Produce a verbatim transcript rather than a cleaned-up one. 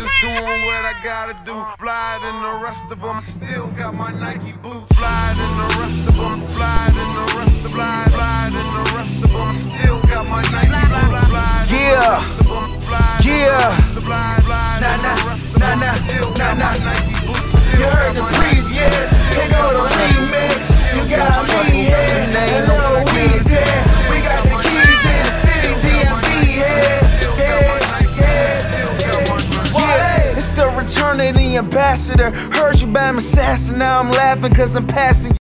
just doing what I gotta do. Flyer than the rest of them, still got my Nike boots. Flyer than the rest of them, flyer than the rest of them, flyer than the rest of them, still got my Nike boots. Yeah, yeah, nah, nah, nah, nah, nah, nah. You heard the previous, here go the remix. You got me here, and Lil Weezy here. We got the keys to the city, D M V here. Yeah, yeah, it's the return of the ambassador. Heard you by my assassin, now I'm laughing cause I'm passing.